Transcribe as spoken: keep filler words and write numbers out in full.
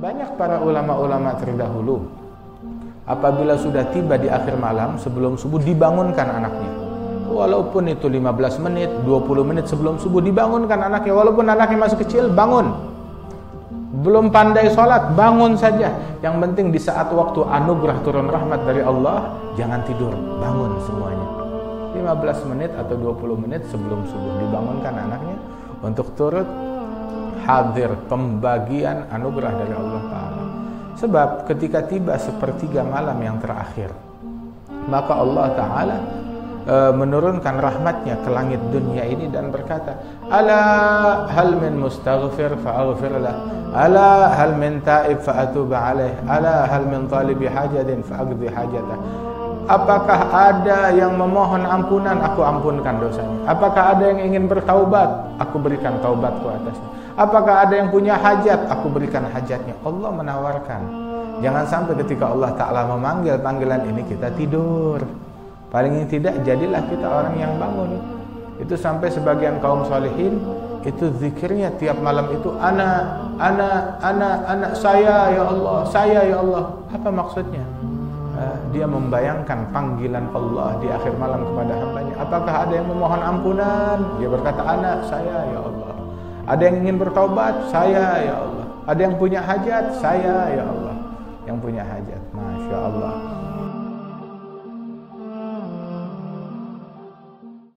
Banyak para ulama-ulama terdahulu, apabila sudah tiba di akhir malam sebelum subuh dibangunkan anaknya. Walaupun itu lima belas menit, dua puluh menit sebelum subuh dibangunkan anaknya. Walaupun anaknya masih kecil, bangun. Belum pandai sholat, bangun saja. Yang penting di saat waktu anugerah turun rahmat dari Allah, jangan tidur, bangun semuanya. lima belas menit atau dua puluh menit sebelum subuh dibangunkan anaknya untuk turut hadir pembagian anugerah dari Allah Ta'ala. Sebab ketika tiba sepertiga malam yang terakhir, maka Allah Ta'ala e, menurunkan rahmatnya ke langit dunia ini dan berkata, ala hal min mustaghfir fa'aghfir lah, ala hal min ta'ib fa'atuba alaih, ala hal min talibi hajadin fa'agdi hajatah. Apakah ada yang memohon ampunan, aku ampunkan dosanya. Apakah ada yang ingin bertaubat, aku berikan taubatku atasnya. Apakah ada yang punya hajat, aku berikan hajatnya. Allah menawarkan. Jangan sampai ketika Allah Ta'ala memanggil panggilan ini kita tidur. Paling tidak jadilah kita orang yang bangun. Itu sampai sebagian kaum salihin itu zikirnya tiap malam itu ana, ana, ana, ana, saya ya Allah, saya ya Allah. Apa maksudnya? Dia membayangkan panggilan Allah di akhir malam kepada hambanya. Apakah ada yang memohon ampunan? Dia berkata, anak saya ya Allah. Ada yang ingin bertaubat? Saya ya Allah. Ada yang punya hajat? Saya ya Allah. Yang punya hajat. Masya Allah.